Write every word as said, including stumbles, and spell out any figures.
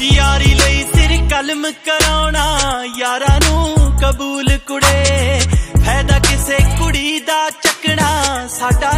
यारी लई सिर कलम कराउणा यारां नूं कबूल कुड़े फैदा किसे कुड़ी दा चकना साडा